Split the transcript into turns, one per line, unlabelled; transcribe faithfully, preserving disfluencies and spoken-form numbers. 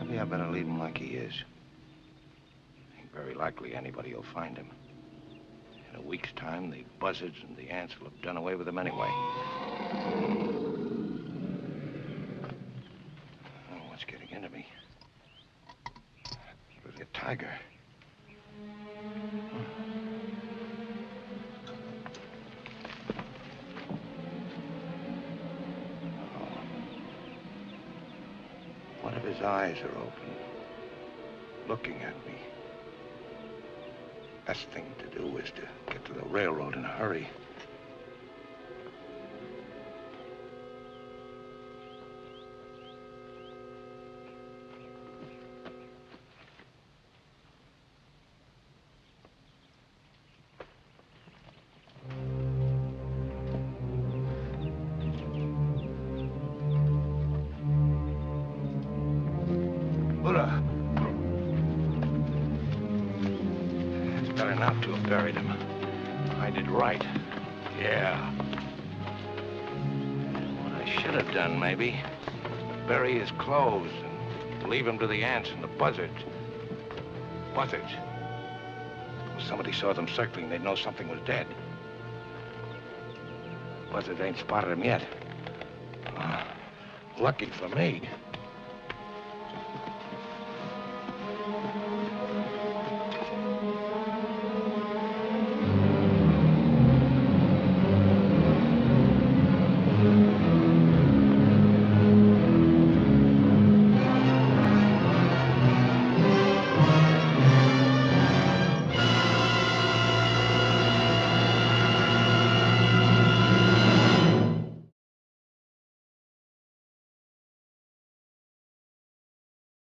Maybe I better leave him like he is. Ain't very likely anybody will find him. In a week's time, the buzzards and the ants will have done away with him anyway. Oh, what's getting into me? It was a tiger. One of his eyes are open, looking at me. Best thing to do is to get to the railroad in a hurry. Not to have buried him. I did right. Yeah. What I should have done, maybe, bury his clothes and leave him to the ants and the buzzards. Buzzards. If somebody saw them circling, they'd know something was dead. Buzzards ain't spotted him yet. Uh, lucky for me.